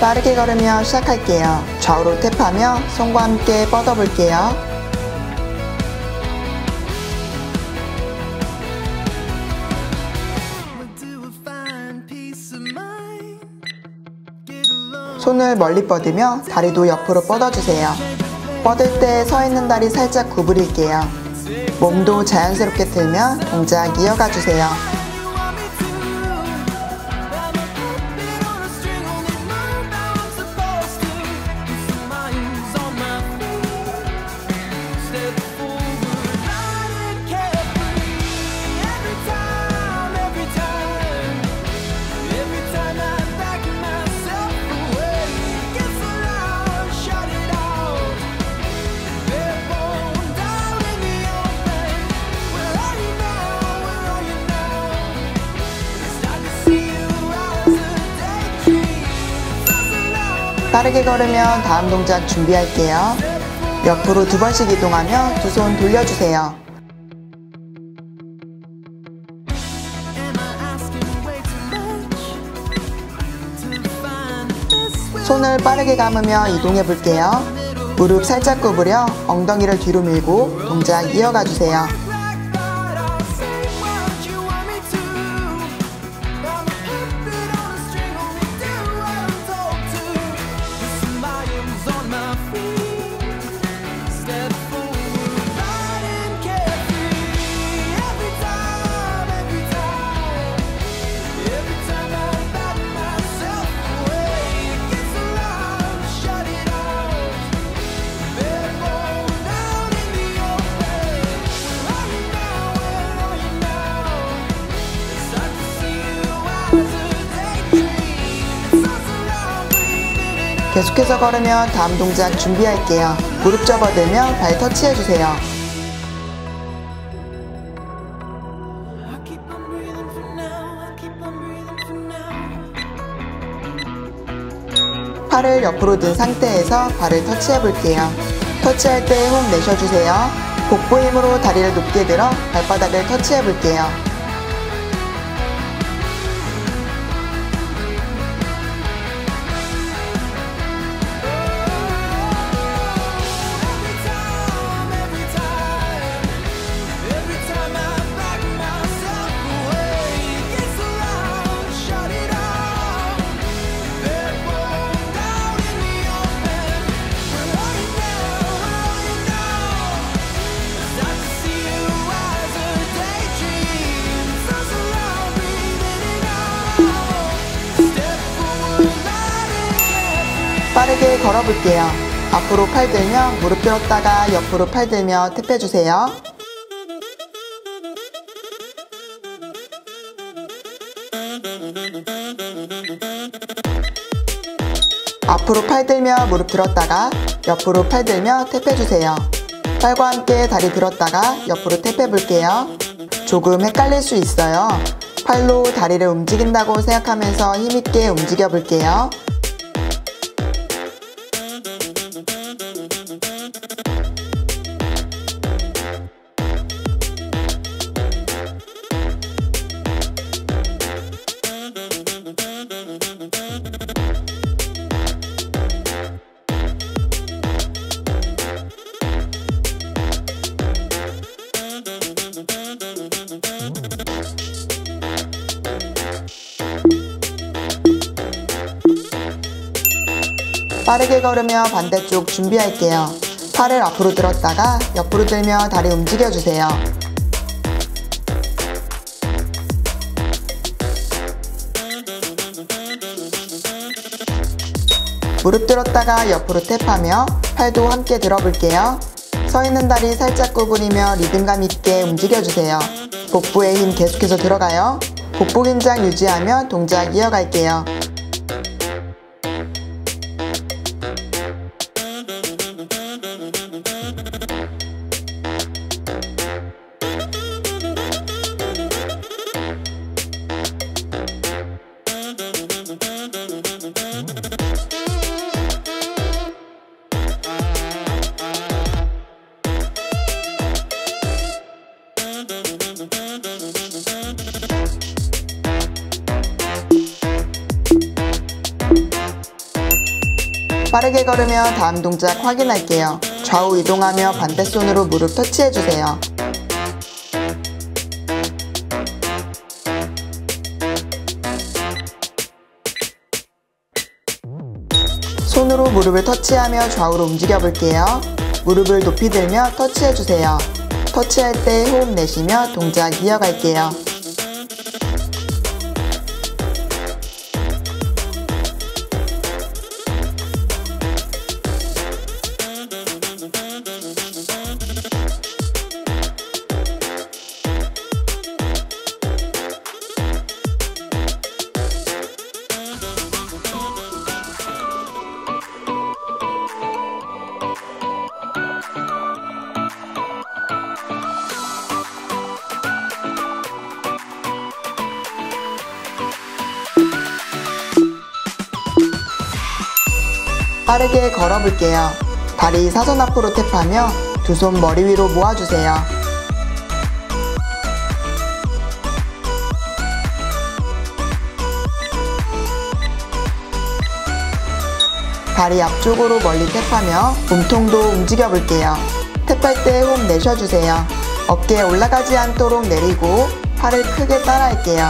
빠르게 걸으며 시작할게요. 좌우로 탭하며 손과 함께 뻗어볼게요. 손을 멀리 뻗으며 다리도 옆으로 뻗어주세요. 뻗을 때 서 있는 다리 살짝 구부릴게요. 몸도 자연스럽게 틀며 동작 이어가주세요. 빠르게 걸으면 다음 동작 준비할게요. 옆으로 2번씩 이동하며 두 손 돌려주세요. 손을 빠르게 감으며 이동해 볼게요. 무릎 살짝 구부려 엉덩이를 뒤로 밀고 동작 이어가 주세요. 계속해서 걸으며 다음 동작 준비할게요. 무릎 접어들며 발 터치해주세요. 팔을 옆으로 든 상태에서 발을 터치해볼게요. 터치할 때 호흡 내쉬어주세요. 복부 힘으로 다리를 높게 들어 발바닥을 터치해볼게요. 빠르게 걸어볼게요. 앞으로 팔 들며 무릎 들었다가 옆으로 팔 들며 탭해주세요. 앞으로 팔 들며 무릎 들었다가 옆으로 팔 들며 탭해주세요. 팔과 함께 다리 들었다가 옆으로 탭해볼게요. 조금 헷갈릴 수 있어요. 팔로 다리를 움직인다고 생각하면서 힘있게 움직여볼게요. 빠르게 걸으며 반대쪽 준비할게요. 팔을 앞으로 들었다가 옆으로 들며 다리 움직여주세요. 무릎 들었다가 옆으로 탭하며 팔도 함께 들어볼게요. 서 있는 다리 살짝 구부리며 리듬감 있게 움직여주세요. 복부에 힘 계속해서 들어가요. 복부 긴장 유지하며 동작 이어갈게요. 빠르게 걸으며 다음 동작 확인할게요. 좌우 이동하며 반대손으로 무릎 터치해주세요. 손으로 무릎을 터치하며 좌우로 움직여 볼게요. 무릎을 높이 들며 터치해주세요. 터치할 때 호흡 내쉬며 동작 이어갈게요. 빠르게 걸어볼게요. 다리 사선 앞으로 탭하며 두 손 머리 위로 모아주세요. 다리 앞쪽으로 멀리 탭하며 몸통도 움직여 볼게요. 탭할 때 호흡 내쉬어주세요. 어깨 올라가지 않도록 내리고 팔을 크게 따라할게요.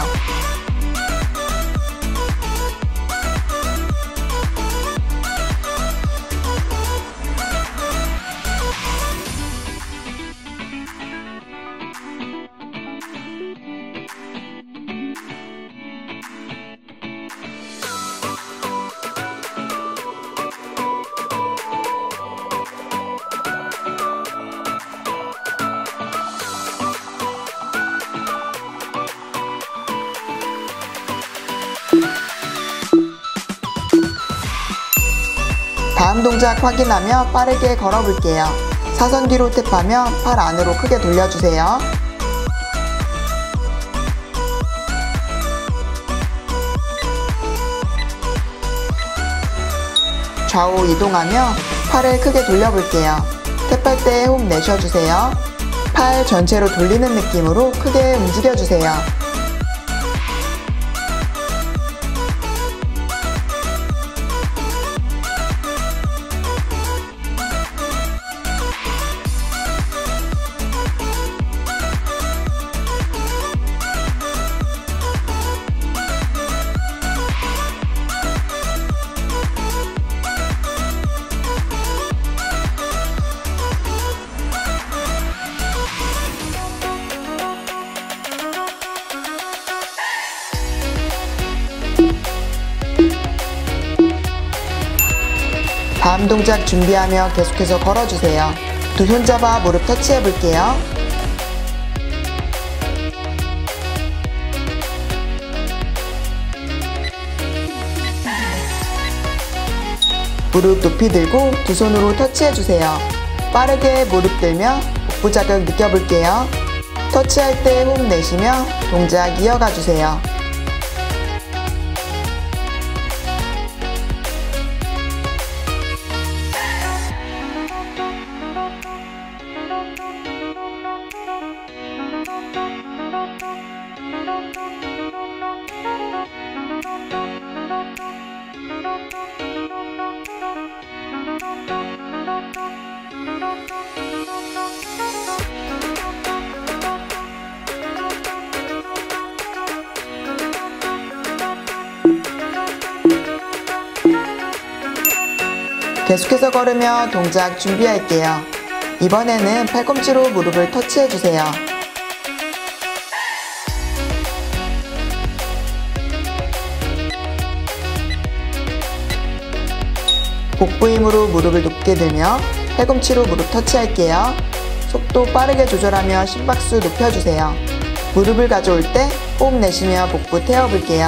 다음 동작 확인하며 빠르게 걸어볼게요. 사선 뒤로 탭하며 팔 안으로 크게 돌려주세요. 좌우 이동하며 팔을 크게 돌려볼게요. 탭할 때 호흡 내쉬어주세요. 팔 전체로 돌리는 느낌으로 크게 움직여주세요. 다음 동작 준비하며 계속해서 걸어주세요. 두 손 잡아 무릎 터치해 볼게요. 무릎 높이 들고 두 손으로 터치해 주세요. 빠르게 무릎 들며 복부 자극 느껴볼게요. 터치할 때 호흡 내쉬며 동작 이어가 주세요. 계속해서 걸으며 동작 준비할게요. 이번에는 팔꿈치로 무릎을 터치해주세요. 복부 힘으로 무릎을 높게 들며 팔꿈치로 무릎 터치할게요. 속도 빠르게 조절하며 심박수 높여주세요. 무릎을 가져올 때 호흡 내쉬며 복부 태워볼게요.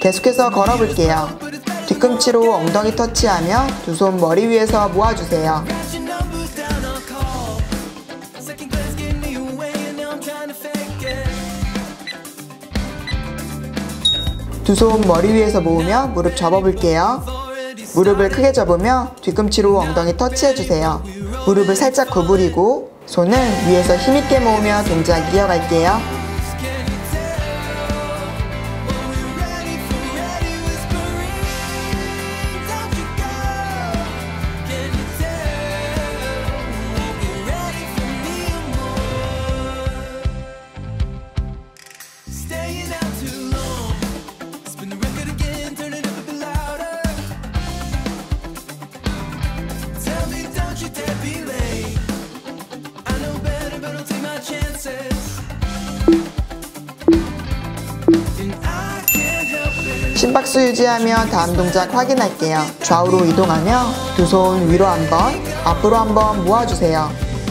계속해서 걸어볼게요. 뒤꿈치로 엉덩이 터치하며 두 손 머리 위에서 모아주세요. 두 손 머리 위에서 모으며 무릎 접어볼게요. 무릎을 크게 접으며 뒤꿈치로 엉덩이 터치해주세요. 무릎을 살짝 구부리고 손을 위에서 힘있게 모으며 동작 이어갈게요. 심박수 유지하며 다음 동작 확인할게요. 좌우로 이동하며 두 손 위로 한번, 앞으로 한번 모아주세요.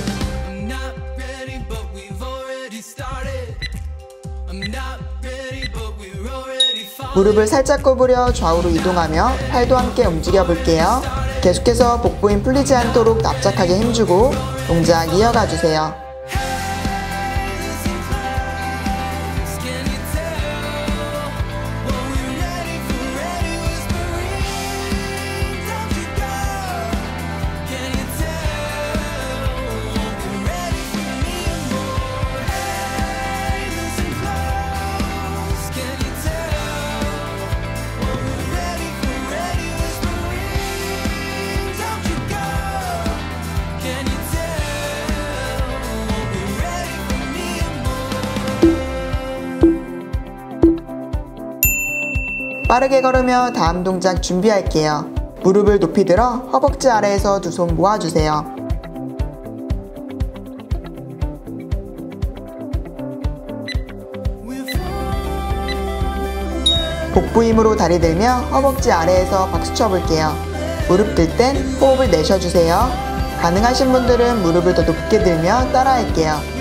무릎을 살짝 구부려 좌우로 이동하며 팔도 함께 움직여 볼게요. 계속해서 복부 힘 풀리지 않도록 납작하게 힘주고 동작 이어가 주세요. 빠르게 걸으며 다음 동작 준비할게요. 무릎을 높이 들어 허벅지 아래에서 두 손 모아주세요. 복부 힘으로 다리 들며 허벅지 아래에서 박수 쳐볼게요. 무릎 들 땐 호흡을 내쉬어주세요. 가능하신 분들은 무릎을 더 높게 들며 따라할게요.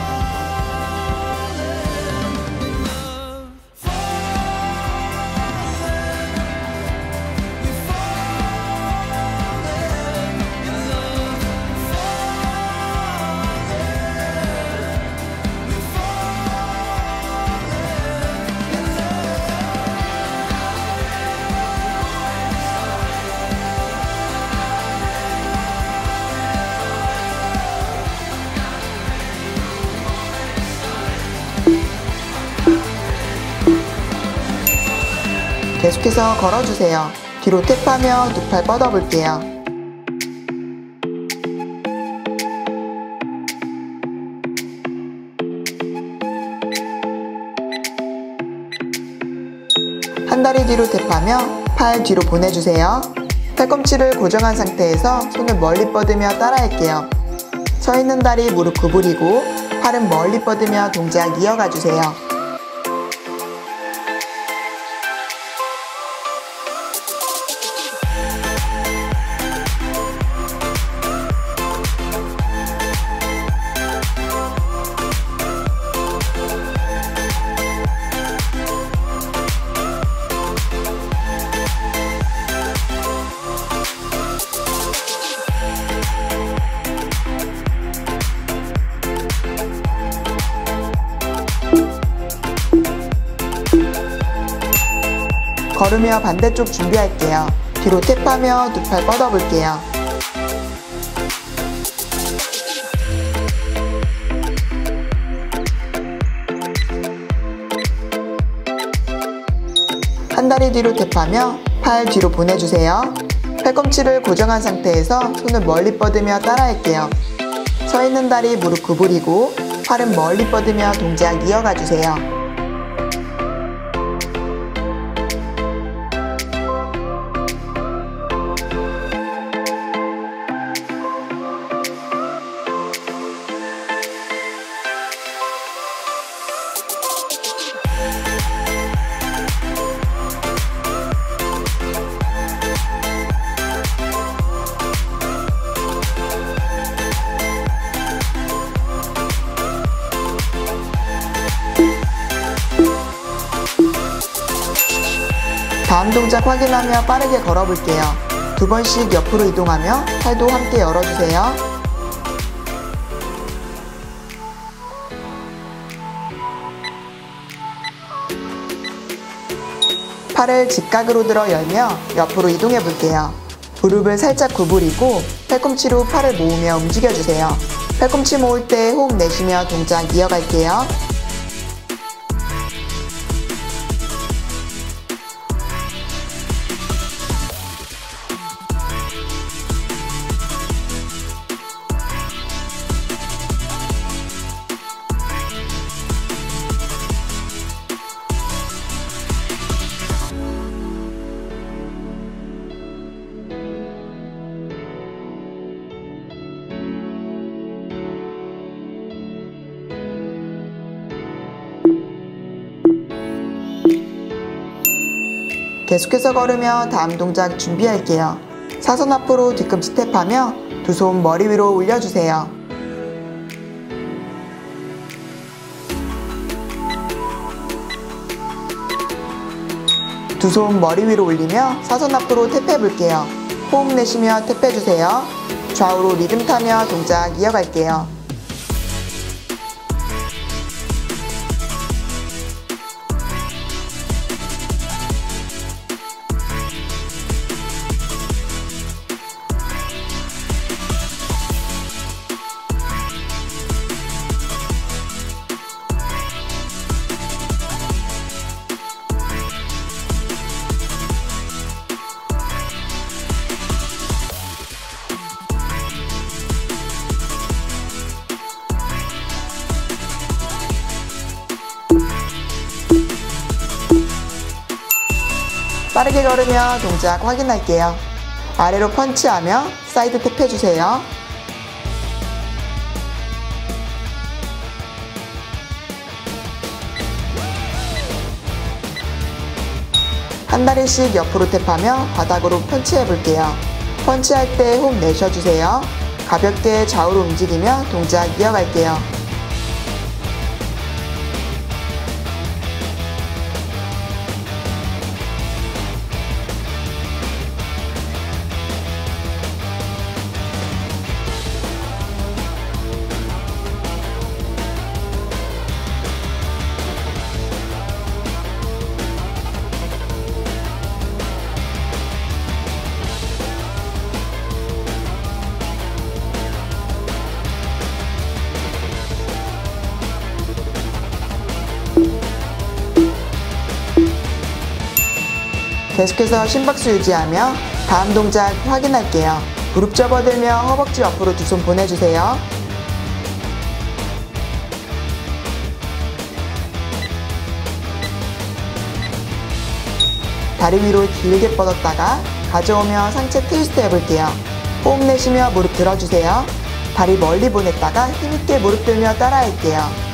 계속해서 걸어주세요. 뒤로 탭하며 두 팔 뻗어볼게요. 한 다리 뒤로 탭하며 팔 뒤로 보내주세요. 팔꿈치를 고정한 상태에서 손을 멀리 뻗으며 따라할게요. 서 있는 다리 무릎 구부리고 팔은 멀리 뻗으며 동작 이어가주세요. 걸으며 반대쪽 준비할게요. 뒤로 탭하며 두 팔 뻗어볼게요. 한 다리 뒤로 탭하며 팔 뒤로 보내주세요. 팔꿈치를 고정한 상태에서 손을 멀리 뻗으며 따라할게요. 서 있는 다리 무릎 구부리고 팔은 멀리 뻗으며 동작 이어가주세요. 다음 동작 확인하며 빠르게 걸어볼게요. 2번씩 옆으로 이동하며 팔도 함께 열어주세요. 팔을 직각으로 들어 열며 옆으로 이동해 볼게요. 무릎을 살짝 구부리고 팔꿈치로 팔을 모으며 움직여주세요. 팔꿈치 모을 때 호흡 내쉬며 동작 이어갈게요. 계속해서 걸으며 다음 동작 준비할게요. 사선 앞으로 뒤꿈치 탭하며 두 손 머리 위로 올려주세요. 두 손 머리 위로 올리며 사선 앞으로 탭해 볼게요. 호흡 내쉬며 탭해 주세요. 좌우로 리듬 타며 동작 이어갈게요. 빠르게 걸으며 동작 확인할게요. 아래로 펀치하며 사이드 탭 해주세요. 한 다리씩 옆으로 탭하며 바닥으로 펀치해 볼게요. 펀치할 때 호흡 내쉬어주세요. 가볍게 좌우로 움직이며 동작 이어갈게요. 계속해서 심박수 유지하며 다음 동작 확인할게요. 무릎 접어들며 허벅지 옆으로 두 손 보내주세요. 다리 위로 길게 뻗었다가 가져오며 상체 트위스트 해볼게요. 호흡 내쉬며 무릎 들어주세요. 다리 멀리 보냈다가 힘있게 무릎 들며 따라할게요.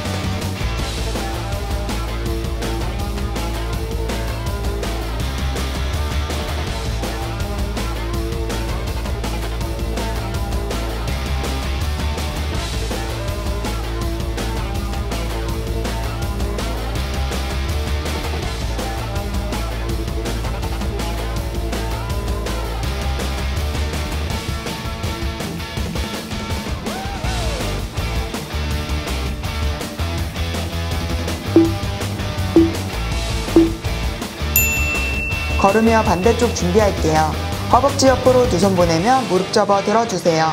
걸으며 반대쪽 준비할게요. 허벅지 옆으로 두 손 보내며 무릎 접어 들어주세요.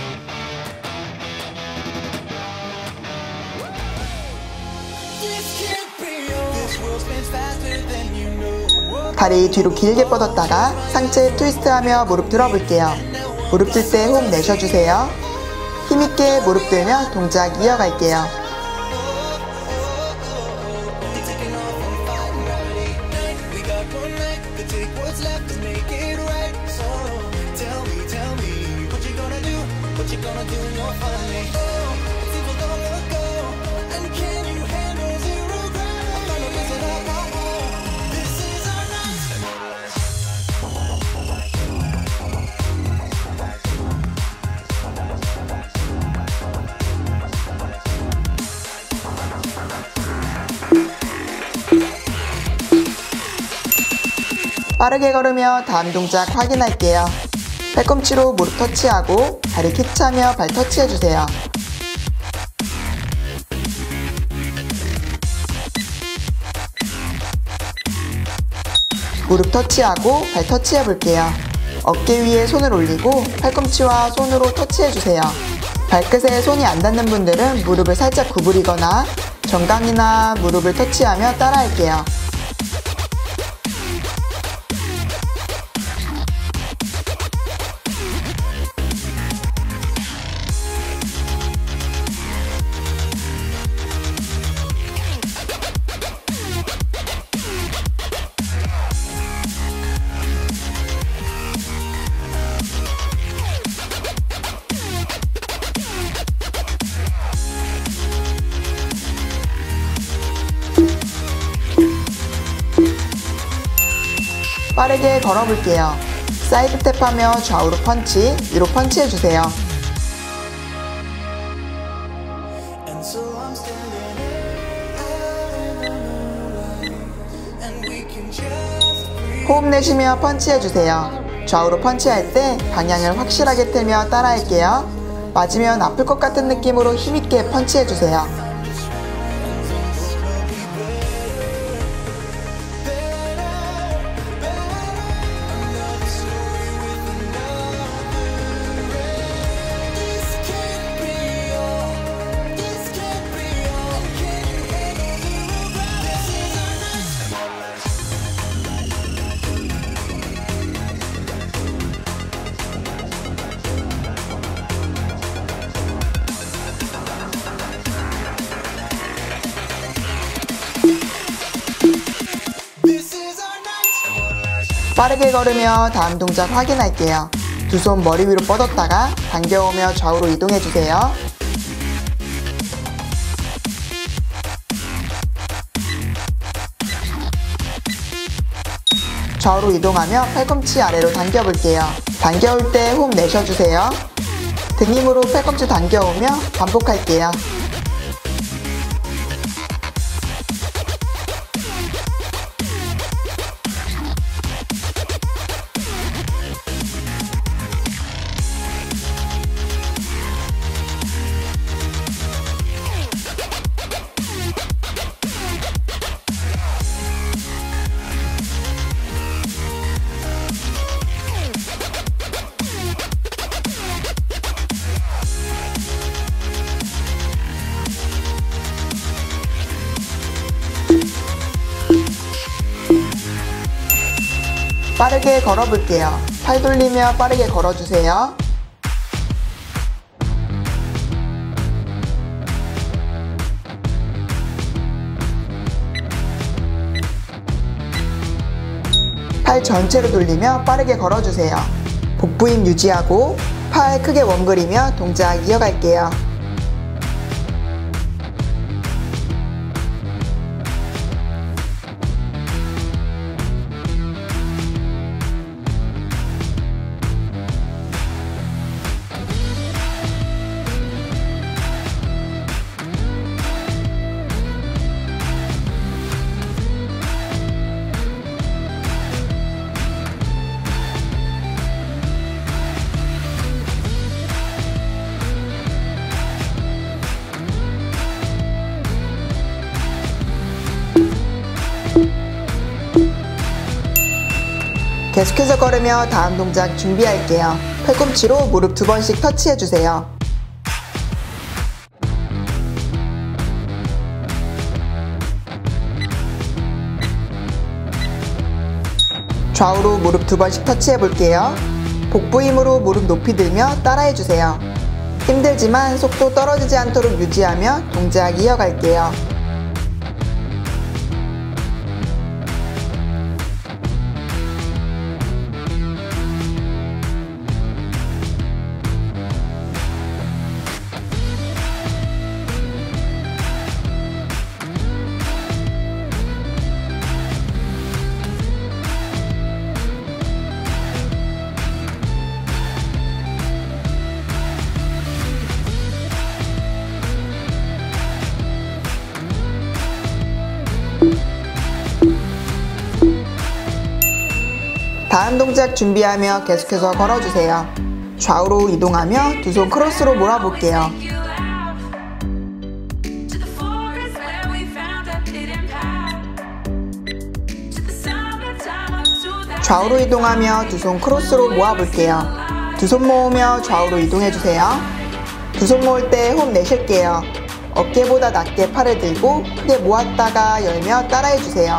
다리 뒤로 길게 뻗었다가 상체 트위스트하며 무릎 들어볼게요. 무릎 들 때 호흡 내쉬어주세요. 힘있게 무릎 들며 동작 이어갈게요. 빠르게 걸으며 다음 동작 확인할게요. 팔꿈치로 무릎 터치하고 다리 킥차며 발 터치해주세요. 무릎 터치하고 발 터치해볼게요. 어깨 위에 손을 올리고 팔꿈치와 손으로 터치해주세요. 발끝에 손이 안 닿는 분들은 무릎을 살짝 구부리거나 정강이나 무릎을 터치하며 따라할게요. 빠르게 걸어볼게요. 사이드 탭하며 좌우로 펀치, 위로 펀치해주세요. 호흡 내쉬며 펀치해주세요. 좌우로 펀치할 때 방향을 확실하게 틀며 따라할게요. 맞으면 아플 것 같은 느낌으로 힘있게 펀치해주세요. 빠르게 걸으며 다음 동작 확인할게요. 두 손 머리 위로 뻗었다가 당겨오며 좌우로 이동해주세요. 좌우로 이동하며 팔꿈치 아래로 당겨볼게요. 당겨올 때 호흡 내쉬어주세요. 등 힘으로 팔꿈치 당겨오며 반복할게요. 빠르게 걸어볼게요. 팔 돌리며 빠르게 걸어주세요. 팔 전체로 돌리며 빠르게 걸어주세요. 복부 힘 유지하고 팔 크게 원그리며 동작 이어갈게요. 계속해서 걸으며 다음 동작 준비할게요. 팔꿈치로 무릎 2번씩 터치해주세요. 좌우로 무릎 2번씩 터치해볼게요. 복부 힘으로 무릎 높이 들며 따라해주세요. 힘들지만 속도 떨어지지 않도록 유지하며 동작 이어갈게요. 다음 동작 준비하며 계속해서 걸어주세요. 좌우로 이동하며 두 손 크로스로 몰아볼게요. 좌우로 이동하며 두 손 크로스로 모아볼게요. 두 손 모으며 좌우로 이동해주세요. 두 손 모을 때 호흡 내쉴게요. 어깨보다 낮게 팔을 들고 크게 모았다가 열며 따라해주세요.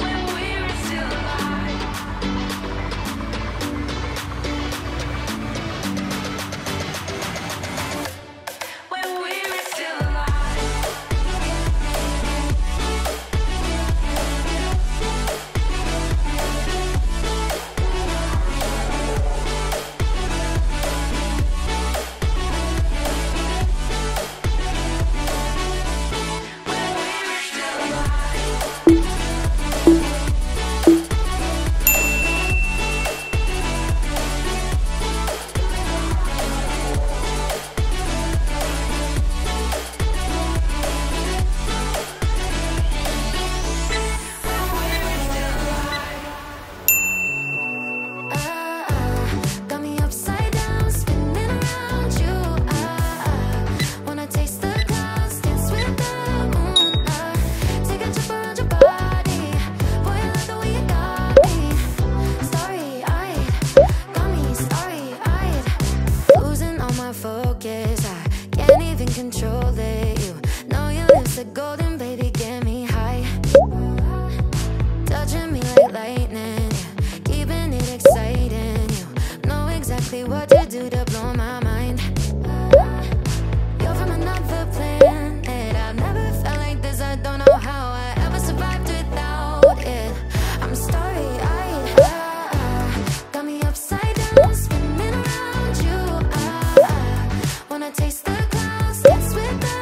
Golden baby, get me high. Touching me like lightning, yeah. Keeping it exciting. You know exactly what to do to blow my mind. You're from another planet. I've never felt like this. I don't know how I ever survived without it. I'm starry-eyed. Got me upside down, spinning around you. Wanna taste the clouds, dance with the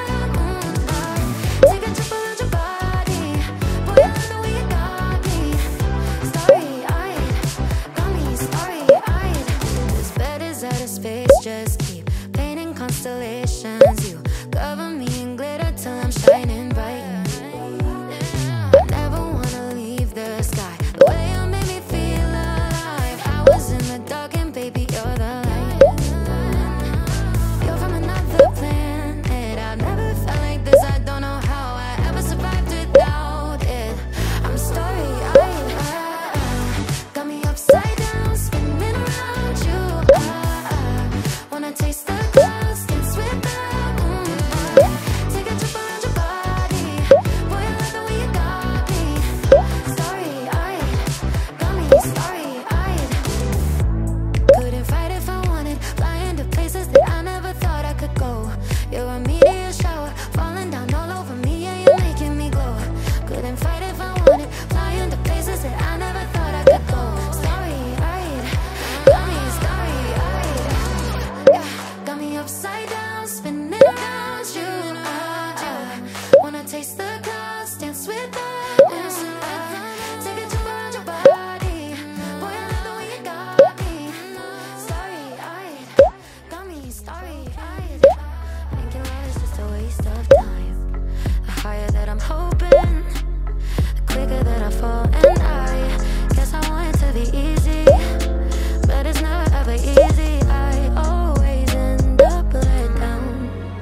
just keep painting constellations. You cover me in glitter till I'm shining bright. I never wanna leave the sky. The way you made me feel alive. I was in the dark and baby you're the light. You're from another planet. I've never felt like this. I don't know how I ever survived without it. I'm starry-eyed. Got me upside down, spinning around you. Wanna taste the clouds, dance with the moonlight. Take a trip around your body. Boy, I love the way you got me. Starry-eyed, got me starry-eyed. Couldn't fight if I wanted. Flying to places that I never thought I could go. You're a meteor shower, falling down all over me. Yeah, you're making me glow. Couldn't fight if I wanted. Flying to places that I never thought I could go. Starry-eyed, got me starry-eyed. Got me upside down, spinning around you. Wanna taste the clouds, dance with the take a trip around your body. Boy, I love the way you got me. Starry-eyed, got me starry-eyed. Thinking love is just a waste of time. The higher that I'm hoping, the quicker that I fall. And I guess I want it to be easy, but it's never ever easy. I always end up let down.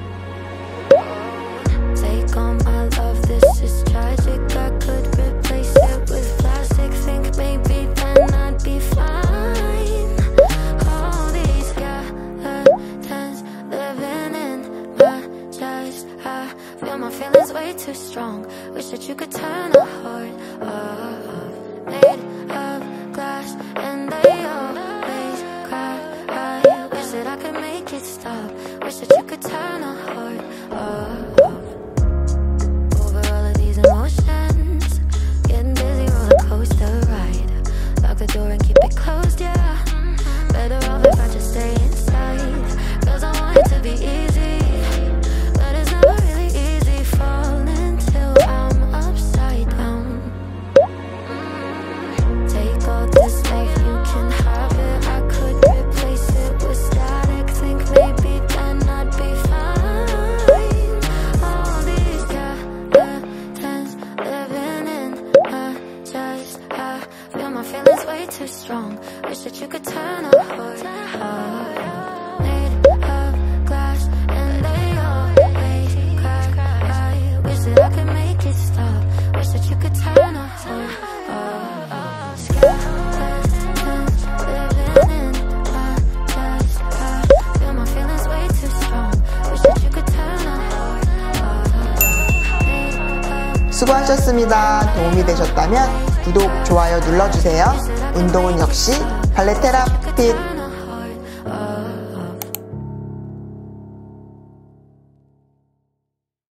Take all my love, this is tragic. I could replace it with plastic. Think maybe then I'd be fine. All these skeletons living in my chest. I feel my feelings way too strong. Wish that you could turn a heart off. Made of glass and they always cry. I wish that I could make it stop. Wish that you could turn a heart off. Over all of these emotions, getting dizzy, roller coaster ride. Lock the door and keep it closed, yeah. Better off if I just stay inside. Cause I want it to be easy, but it's never really easy falling till I'm upside down. Wish that you could turn a heart made of glass and they always crack. I wish that I could make it stop. Wish that you could turn a heart. Skeletons living in my chest. I feel my feelings way too strong. Wish that you could turn a heart. 수고하셨습니다. 도움이 되셨다면 구독, 좋아요 눌러주세요. 운동은 역시 발레테라핏.